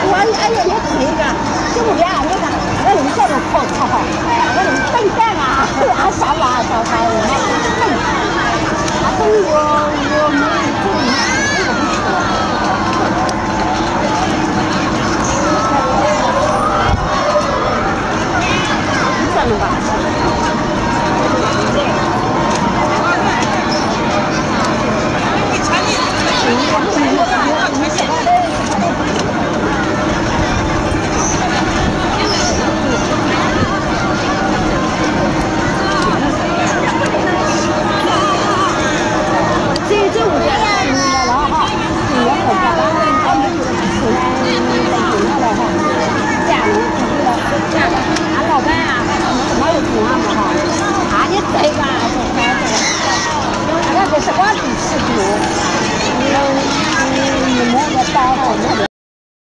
我哎呀，你这个就不呀，那个那你这个靠靠好，那你笨蛋啊，啊啥啦啥啥。